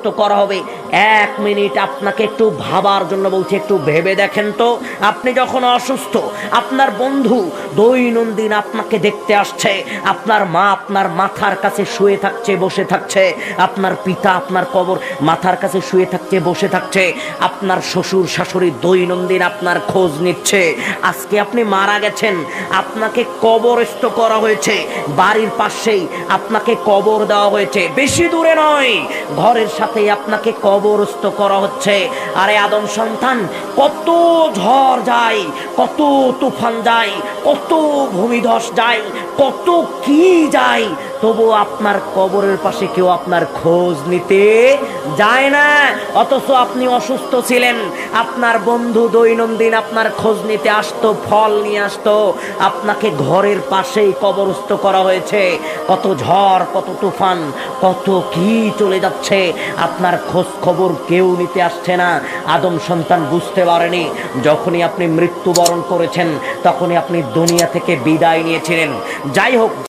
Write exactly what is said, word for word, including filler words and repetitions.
করা হবে। এক মিনিট আপনাকে একটু ভাবার জন্য বলছি, একটু ভেবে দেখেন তো। আপনি যখন অসুস্থ, আপনার বন্ধু দৈনন্দিন আপনাকে দেখতে আসছে, আপনার মা আপনার মাথার কাছে শুয়ে থাকছে, বসে থাকছে, আপনার পিতা আপনার কবর মাথার কাছে শুয়ে থাকছে, বসে থাকছে, আপনার শ্বশুর শাশুড়ি দৈনন্দিন আপনার খোঁজ নিচ্ছে। আজকে আপনি মারা গেছেন, আপনাকে কবরস্থ করা হয়েছে, বাড়ির পাশেই আপনাকে কবর দেওয়া হয়েছে, বেশি দূরে নয়, ঘরের সাথেই আপনাকে কবরস্থ করা হচ্ছে। আরে আদম সন্তান, কত ঝড় যায়, কত তুফান যায়, কত ভূমিধস যায়, কত কি যায়, তবু আপনার কবরের পাশে কেউ আপনার খোঁজ নিতে যায় না। অথচ আপনি অসুস্থ ছিলেন, আপনার বন্ধু দৈনন্দিন আপনার খোঁজ নিতে আসতো, ফল নিয়ে আসতো, আপনাকে ঘরের পাশেই কবরস্থ করা হয়েছে। কত ঝড়, কত তুফান, কত কি চলে যাচ্ছে, আপনার খোঁজ খবর কেউ নিতে আসছে না। আদম সন্তান বুঝতে পারেনি, যখনই আপনি মৃত্যুবরণ করেছেন তখনই আপনি দুনিয়া থেকে বিদায় নিয়েছিলেন। যাই হোক।